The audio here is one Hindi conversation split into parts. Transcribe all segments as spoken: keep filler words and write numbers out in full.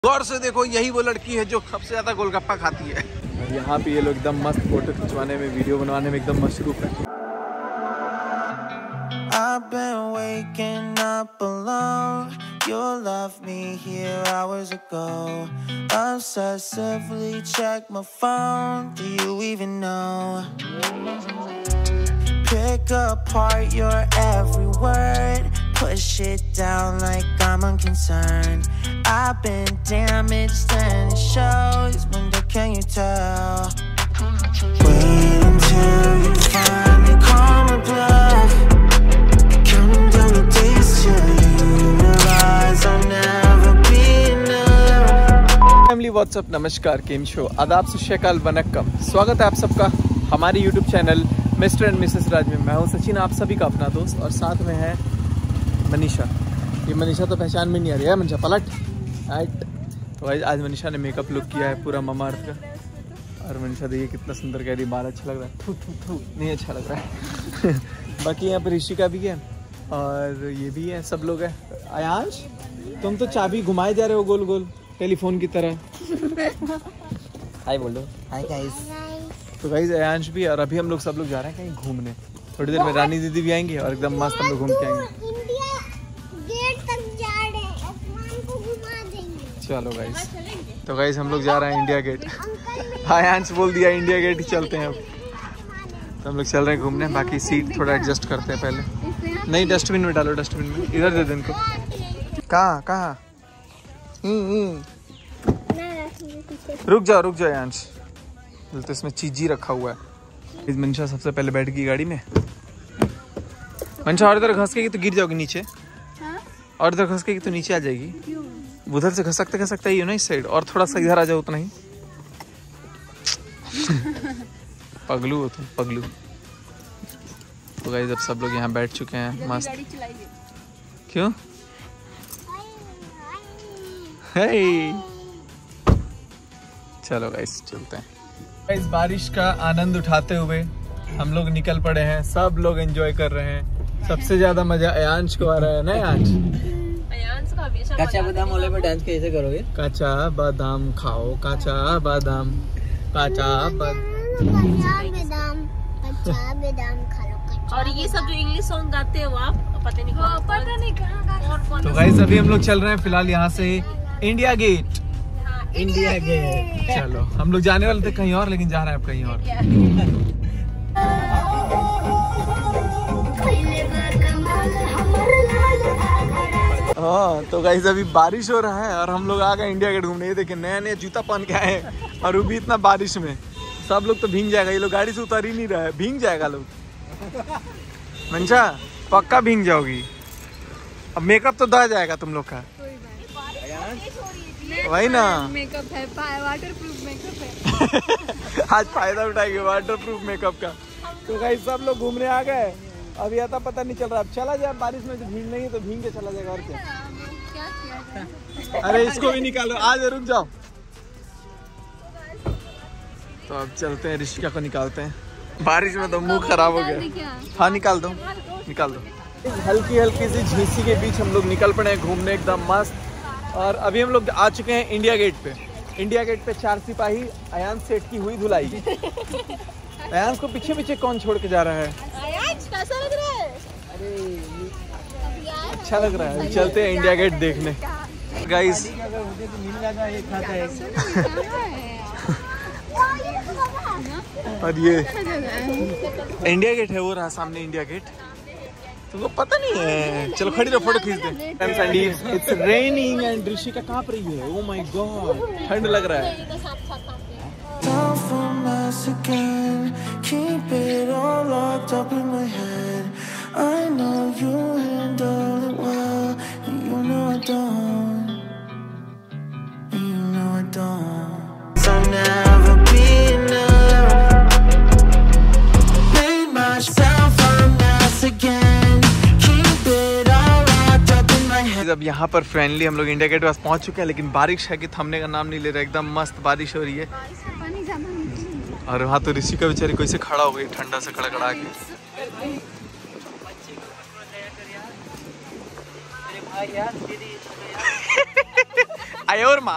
गौर से देखो, यही वो लड़की है जो सबसे ज्यादा गोलगप्पा खाती है। और यहाँ पे ये लोग एकदम मस्त फोटो खिंचवाने में, वीडियो बनवाने में एकदम मशरूफ है। I've been waking up alone. You left me here hours ago. Obsessively check my phone. Do you even know? Pick apart your every word. Push it down like I'm unconcerned. I've been damaged and it shows. When can you tell? Wait until you finally call my bluff. Counting down the days till you realize I'll never be enough. Family WhatsApp, नमस्कार, केम शो, आदाब, सुशेकाल, वनक्कम। स्वागत है आप सबका हमारे YouTube channel mister and Mrs Raj में। मैं हूँ सचिन, आप सभी का अपना दोस्त, और साथ में है मनीषा। ये मनीषा तो पहचान में नहीं आ रही है। मनीषा पलट राइट। तो भाई आज मनीषा ने मेकअप लुक किया है पूरा ममा अर्थ का। और मनीषा देखिए कितना सुंदर कह रही, बाल अच्छा लग रहा है। थू थू थू नहीं अच्छा लग रहा है। बाकी यहाँ पर ऋषिका भी है और ये भी है, सब लोग हैं। आयांश, तुम तो चाबी घुमाए जा रहे हो गोल गोल टेलीफोन की तरह। हाय बोल दो। Hi guys. तो गाइस आयांश भी, और अभी हम लोग सब लोग जा रहे हैं कहीं घूमने। थोड़ी देर में रानी दीदी भी आएंगे और एकदम मस्त हम लोग घूम के आएंगे। चलो गाइस, तो गाइस हम लोग जा रहे हैं इंडिया गेट। आयांश बोल दिया इंडिया गेट ही चलते हैं अब। तो हम लोग चल रहे हैं घूमने। बाकी सीट थोड़ा एडजस्ट करते हैं पहले। नहीं, डस्टबिन में डालो, डस्टबिन में। इधर दे दो इनको। कहाँ कहाँ? रुक जाओ रुक जाओ आयांश, तो इसमें चीजी रखा हुआ है। मनीषा सबसे पहले बैठ गई गाड़ी में। मनीषा और इधर घसकेगी तो गिर जाओगी नीचे। और इधर घसकेगी तो नीचे आ जाएगी। उधर से घसकते घसकते ही हो ना इस साइड, और थोड़ा सा इधर आ जाओ उतना ही। पगलू हो तुम, पगलू। तो गाइस अब सब लोग यहाँ बैठ चुके हैं मस्त। क्यों? हे चलो गाइस चलते हैं। इस बारिश का आनंद उठाते हुए हम लोग निकल पड़े हैं। सब लोग एंजॉय कर रहे हैं। सबसे ज्यादा मजा आयांश को आ रहा है ना आयांश? कच्चा बादाम वाले पे डांस कैसे करोगे? कच्चा बादाम खाओ, कच्चा बादाम, कच्चा बादाम, कच्चा बादाम खा लो। और ये सब जो इंग्लिश सॉन्ग गाते हो आप, पता नहीं कौन पता नहीं कहाँ। तो गाइस अभी हम लोग चल रहे हैं फिलहाल यहाँ से इंडिया गेट। India gate. चलो हम लोग जाने वाले थे कहीं और, लेकिन जा रहे हैं अब कहीं और। हाँ तो गाइस अभी बारिश हो रहा है और हम लोग आ गए इंडिया गेट घूमने। ये देखिए नया नया जूता पहन के आए हैं, और वो भी इतना बारिश में। सब लोग तो भीग जाएगा। ये लोग गाड़ी से उतर ही नहीं रहा है, भीग जाएगा लोग। मंशा पक्का भीग जाओगी। अब मेकअप तो दह जाएगा तुम लोग का। वही ना, मेकअप है, वाटर प्रूफ मेकअप है। आज फायदा उठाएंगे वाटर प्रूफ मेकअप का। तो गाइस सब लोग घूमने आ गए। अभी आता पता नहीं चल रहा। अब चला जाए बारिश में, तो भीग नहीं है तो भीग के चला जाएगा। और क्या, क्या किया? अरे इसको भी निकालो, आज रुक जाओ। तो अब चलते हैं, ऋषिका को निकालते हैं। बारिश में तो मुंह खराब हो गया। हाँ निकाल दो, निकाल दो। हल्की हल्की सी झीसी के बीच हम लोग निकल पड़े हैं घूमने एकदम मस्त। और अभी हम लोग आ चुके हैं इंडिया गेट पे। इंडिया गेट पे चार सिपाही आयांश सेठ की हुई धुलाई। आयांश को पीछे पीछे कौन छोड़ के जा रहा है? आयांश कैसा लग रहा है? अरे अच्छा लग रहा है। चलते हैं इंडिया गेट देखने गाइस। और ये इंडिया गेट है, वो रहा सामने इंडिया गेट। तुमको पता नहीं है? चलो खड़ी रहो, फोटो खींच दे। इट्स रेनिंग एंड ऋषिका कांप रही है। ओह माय गॉड, ठंड लग रहा है। Again, keep it all locked up in my head. I know you handle it well, and you know I don't, and you know I don't. I'll never be enough. Made myself a mess again. Keep it all locked up in my head. अब यहाँ पर फाइनली हम लोग इंडिया गेट पास पहुँच चुके हैं, लेकिन बारिश है कि थमने का नाम नहीं ले रहा। एकदम मस्त बारिश हो रही है। और वहाँ तो ऋषिका बेचारी कैसे खड़ा हो गई ठंडा से खड़खड़ा के। अयोरमा।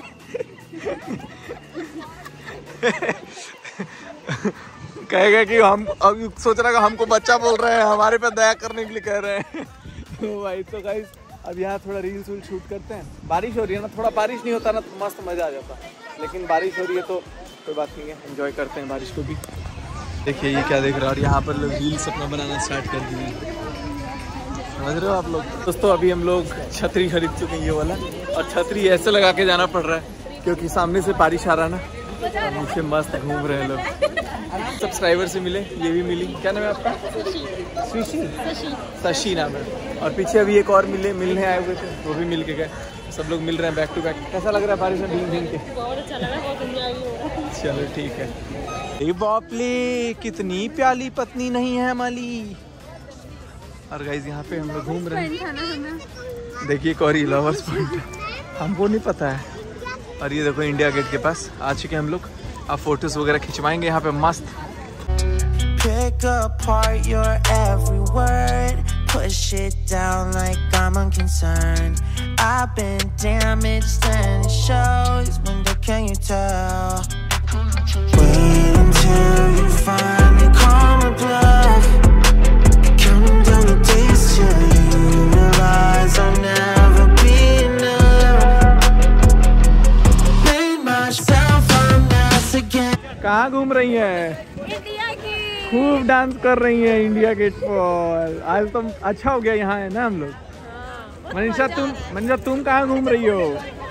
कहेगा कि हम अब सोच रहा है हमको बच्चा बोल रहे हैं, हमारे पे दया करने के लिए कह रहे हैं। तो भाई तो गाइस अब यहाँ थोड़ा रील्स वील शूट करते हैं। बारिश हो रही है ना, थोड़ा बारिश नहीं होता ना तो मस्त मजा आ जाता, लेकिन बारिश हो रही है तो कोई बात नहीं है, एंजॉय करते हैं बारिश को भी। देखिए ये क्या देख रहा है, और यहाँ पर लोग रील्स अपना बनाना स्टार्ट कर दिए, समझ रहे हो आप लोग। दोस्तों अभी हम लोग छतरी खरीद चुके हैं ये वाला, और छतरी ऐसे लगा के जाना पड़ रहा है क्योंकि सामने से बारिश आ रहा है ना, नीचे मस्त घूम रहे हैं लोग। सब्सक्राइबर से मिले, ये भी मिली। क्या नाम है आपका? सुशी, शशि नाम है। और पीछे अभी एक और मिले मिलने आए हुए थे, वो भी मिल के गए। सब लोग मिल रहे हैं बैक टू बैक। कैसा लग रहा है बारिश में भीग भीग के? बहुत अच्छा लग रहा है, बहुत एंजॉय भी हो रहा है। चलो ठीक है। ए बापले, कितनी प्याली पत्नी नहीं है हमारी। और गाइस यहाँ पे हम लोग घूम रहे हैं। देखिए कोरी लवर्स पॉइंट, हमको नहीं पता है। और ये देखो इंडिया गेट के पास आ चुके हैं हम लोग। अब फोटोज वगैरह खिंचवाएंगे यहाँ पे मस्त। Pick apart your every word, push it down like I'm unconcerned. I've been damaged and it shows. When can you tell? Wait until you finally call my bluff. Counting down the days till you realize I'll never be enough. Made myself a mess again. कहाँ घूम रही है? इंडिया की खूब डांस कर रही है इंडिया गेट पर। आज तो अच्छा हो गया यहाँ है ना हम लोग। मनीषा तुम मनीषा तुम कहाँ घूम रही हो?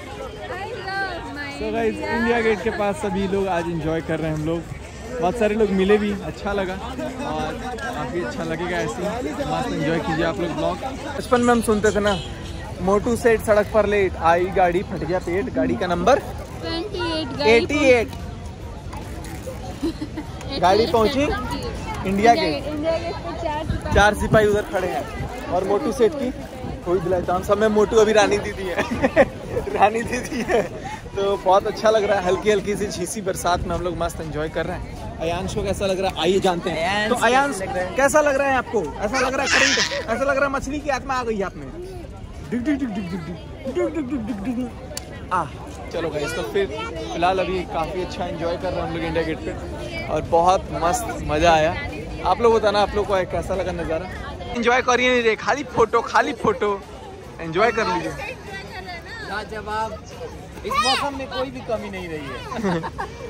तो गाइस इंडिया गेट के पास सभी लोग आज एंजॉय कर रहे हैं हम लोग। बहुत सारे लोग मिले भी, अच्छा लगा और काफ़ी अच्छा लगेगा ऐसे ही। मस्त एंजॉय कीजिए आप लोग ब्लॉग। बचपन में हम सुनते थे ना, मोटू सेठ सड़क पर लेट, आई गाड़ी फट गया पेट, गाड़ी का नंबर एटी एट। गाड़ी पहुंची इंडिया गेट, इंडिया गेट पे चार चार सिपाही उधर खड़े हैं और मोटू सेठ की कोई दिलाता हम सब में मोटू अभी रानी दीदी है। रानी दीदी है तो बहुत अच्छा लग रहा है। हल्की हल्की सी झीसी बरसात में हम लोग मस्त एंजॉय कर रहे हैं। अयांश को कैसा लग रहा है आइए जानते हैं। तो अयांश कैसा लग रहा है आपको? ऐसा लग रहा है करंट, ऐसा लग रहा है मछली की आत्मा आ गई है आप में। डिग डिग डिग डिग डिग डिग डिग डिग डिग डिग। आ चलो गाइस, तो फिर फिलहाल अभी काफ़ी अच्छा एंजॉय कर रहे हैं हम लोग इंडिया गेट पे और बहुत मस्त मज़ा आया। आप लोग बताना आप लोग को कैसा लगा नज़ारा। एंजॉय करिए नहीं रे, खाली फोटो खाली फोटो एंजॉय कर लीजिए। जवाब इस मौसम में कोई भी कमी नहीं रही है।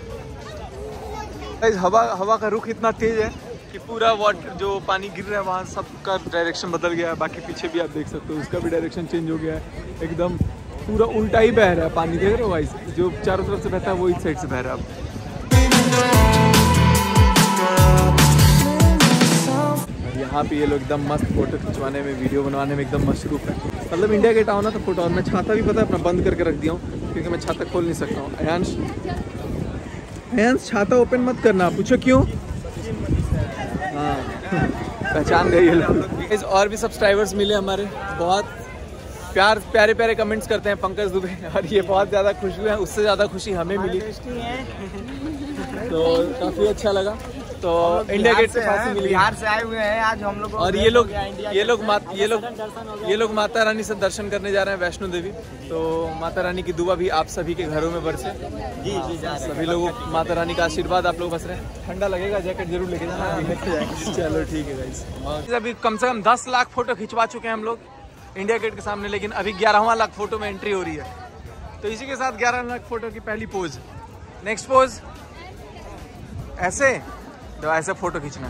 गाइस हवा हवा का रुख इतना तेज है कि पूरा वाटर जो पानी गिर रहा है वहाँ सबका डायरेक्शन बदल गया है। बाकी पीछे भी आप देख सकते हो उसका भी डायरेक्शन चेंज हो गया है, एकदम पूरा उल्टा ही बह रहा है पानी। देख रहे हो गाइस, जो चारों तरफ से बहता है वो इस साइड से बह रहा है अब। यहाँ पे ये लोग एकदम मस्त फोटो खिंचवाने में, वीडियो बनवाने में एकदम मशरूफ है। मतलब इंडिया गेट आओ ना तो फोटो। और मैं छाता भी पता है अपना बंद करके रख दिया हूँ क्योंकि मैं छाता खोल नहीं सकता हूँ। अयांश अयांश छाता ओपन मत करना, पूछो क्यों? हाँ पहचान गए ये लोग। और भी सब्सक्राइबर्स मिले हमारे, बहुत प्यार प्यारे प्यारे कमेंट्स करते हैं पंकज दुबे, और ये बहुत ज़्यादा खुश हुए हैं। उससे ज़्यादा खुशी हमें मिली तो काफ़ी अच्छा लगा। तो इंडिया गेट से पास मिली, बिहार से आए हुए हैं आज हम लोग। और ये लोग ये लोग ये लोग ये लोग माता रानी से दर्शन करने जा रहे हैं वैष्णो देवी। तो माता रानी की दुआ भी आप सभी के घरों में बरसे। जी जी सभी लोगों माता रानी का आशीर्वाद आप लोग बस रहे हैं। ठंडा लगेगा, जैकेट जरूर लेके जाना। चलो ठीक है गाइस। अभी कम से कम दस लाख फोटो खिंचवा चुके हैं हम लोग इंडिया गेट के सामने, लेकिन अभी ग्यारहवां लाख फोटो में एंट्री हो रही है। तो इसी के साथ ग्यारह लाख फोटो की पहली पोज। नेक्स्ट पोज ऐसे तो ऐसे फोटो खींचना।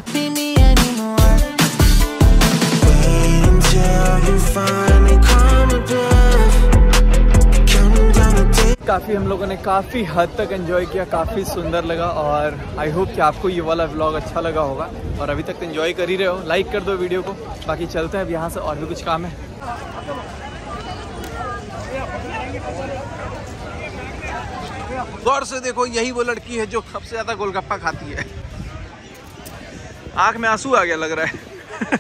काफ़ी हम लोगों ने काफ़ी हद तक एंजॉय किया, काफ़ी सुंदर लगा और आई होप कि आपको ये वाला व्लॉग अच्छा लगा होगा। और अभी तक तो एंजॉय कर ही रहे हो, लाइक कर दो वीडियो को। बाकी चलते हैं अब यहाँ से, और भी कुछ काम है। गौर से देखो, यही वो लड़की है जो सबसे ज़्यादा गोलगप्पा खाती है। आँख में आंसू आ गया लग रहा है।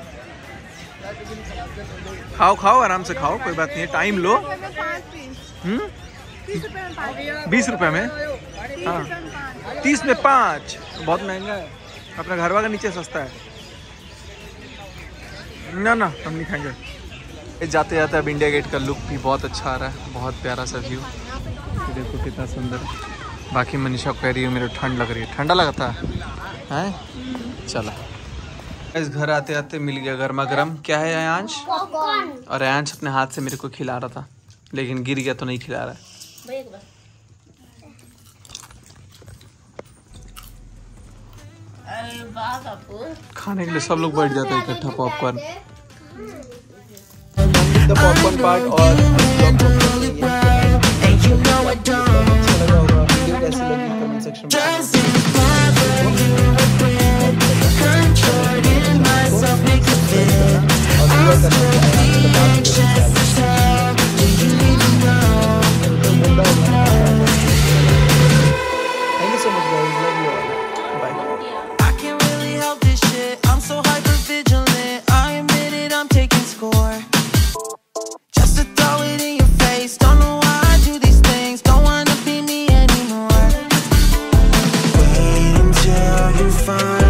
खाओ खाओ आराम से खाओ, कोई बात नहीं है, टाइम लो। हम्म बीस रुपए में, हाँ तीस में पाँच, बहुत महंगा है। अपना घरवा का नीचे सस्ता है। ना ना हम नहीं खाएंगे। जाते जाते अब इंडिया गेट का लुक भी बहुत अच्छा आ रहा है, बहुत प्यारा सा व्यू। देखो कितना सुंदर। बाकी मनीषा कह रही है मेरे ठंड लग रही है, ठंडा लगता है हैं? चला इस घर आते आते मिल गया गर्मा गर्म, क्या है अयांश? और अयांश अपने हाथ से मेरे को खिला रहा था, लेकिन गिर गया तो नहीं खिला रहा है। खाने के लिए सब लोग बैठ जाते हैं इकट्ठा पॉपकॉर्न। पॉपकॉर्न पार्ट और कैसी लगी कमेंट सेक्शन में। Fine.